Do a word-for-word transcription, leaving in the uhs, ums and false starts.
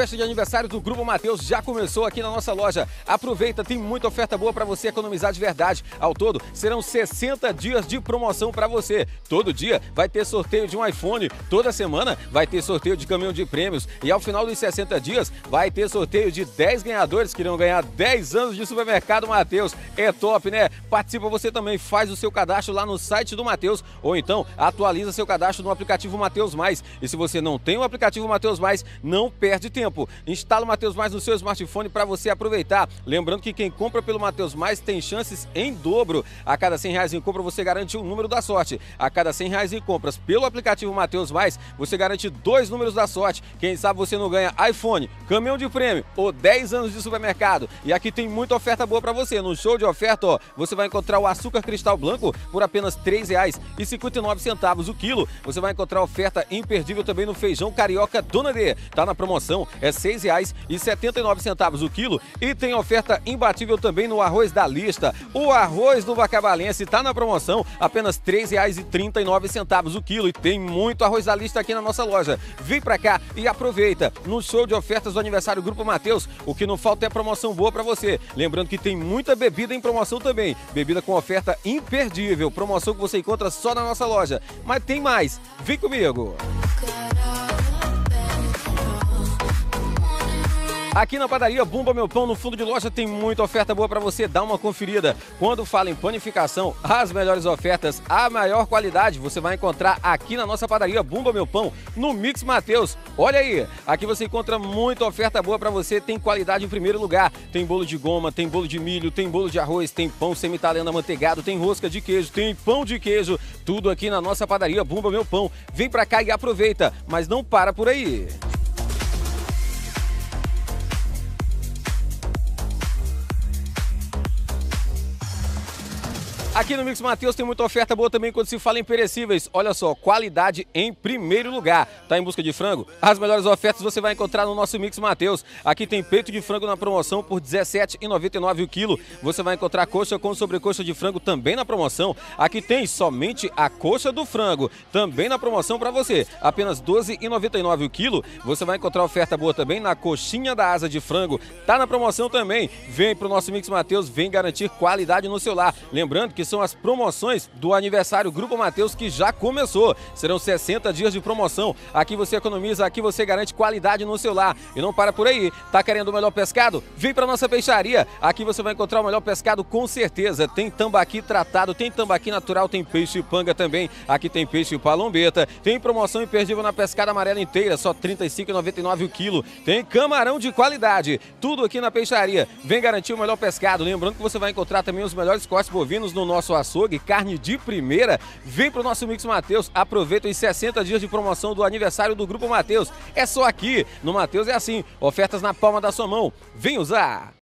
festa de aniversário do Grupo Mateus já começou aqui na nossa loja. Aproveita, tem muita oferta boa para você economizar de verdade. Ao todo, serão sessenta dias de promoção para você. Todo dia vai ter sorteio de um iPhone, toda semana vai ter sorteio de caminhão de prêmios e ao final dos sessenta dias vai ter sorteio de dez ganhadores que irão ganhar dez anos de supermercado Mateus. É top, né? Participa você também, faz o seu cadastro lá no site do Mateus ou então atualiza seu cadastro no aplicativo Mateus Mais. E se você não tem o aplicativo Mateus Mais, não perde tempo. Instala o Mateus Mais no seu smartphone para você aproveitar. Lembrando que quem compra pelo Mateus Mais tem chances em dobro. A cada cem reais em compra você garante um número da sorte. A cada cem reais em compras pelo aplicativo Mateus Mais, você garante dois números da sorte. Quem sabe você não ganha iPhone, caminhão de prêmio ou dez anos de supermercado. E aqui tem muita oferta boa para você. No show de oferta, ó, você vai encontrar o açúcar cristal branco por apenas três reais e cinquenta e nove centavos o quilo. Você vai encontrar oferta imperdível também no feijão carioca Dona D. Tá na promoção, é seis reais e setenta e nove centavos o quilo. E tem oferta imbatível também no arroz da lista. O arroz do Vacabalense tá na promoção, apenas três reais e trinta e nove centavos o quilo. E tem muito arroz da lista aqui na nossa loja. Vem pra cá e aproveita. No show de ofertas do aniversário Grupo Mateus, o que não falta é promoção boa pra você. Lembrando que tem muita bebida em promoção também. Bebida com oferta imperdível. Promoção que você encontra só na nossa loja. Mas tem mais. Vem comigo. Aqui na padaria Bumba Meu Pão, no fundo de loja, tem muita oferta boa para você dar uma conferida. Quando fala em panificação, as melhores ofertas, a maior qualidade, você vai encontrar aqui na nossa padaria Bumba Meu Pão, no Mix Mateus. Olha aí, aqui você encontra muita oferta boa para você, tem qualidade em primeiro lugar. Tem bolo de goma, tem bolo de milho, tem bolo de arroz, tem pão semi-italiano amanteigado, tem rosca de queijo, tem pão de queijo, tudo aqui na nossa padaria Bumba Meu Pão. Vem pra cá e aproveita, mas não para por aí. Aqui no Mix Mateus tem muita oferta boa também quando se fala em perecíveis. Olha só, qualidade em primeiro lugar. Tá em busca de frango? As melhores ofertas você vai encontrar no nosso Mix Mateus. Aqui tem peito de frango na promoção por dezessete reais e noventa e nove centavos o quilo. Você vai encontrar coxa com sobrecoxa de frango também na promoção. Aqui tem somente a coxa do frango, também na promoção para você. Apenas doze reais e noventa e nove centavos o quilo. Você vai encontrar oferta boa também na coxinha da asa de frango. Tá na promoção também. Vem pro nosso Mix Mateus, vem garantir qualidade no seu lar. Lembrando que são as promoções do aniversário Grupo Mateus que já começou. Serão sessenta dias de promoção. Aqui você economiza, aqui você garante qualidade no seu lar. E não para por aí. Tá querendo o melhor pescado? Vem para nossa peixaria. Aqui você vai encontrar o melhor pescado com certeza. Tem tambaqui tratado, tem tambaqui natural, tem peixe panga também. Aqui tem peixe palombeta. Tem promoção imperdível na pescada amarela inteira, só trinta e cinco reais e noventa e nove centavos o quilo. Tem camarão de qualidade. Tudo aqui na peixaria. Vem garantir o melhor pescado. Lembrando que você vai encontrar também os melhores cortes bovinos no nosso açougue, carne de primeira. Vem pro nosso Mix Mateus, aproveita os sessenta dias de promoção do aniversário do Grupo Mateus. É só aqui, no Mateus é assim, ofertas na palma da sua mão. Vem usar!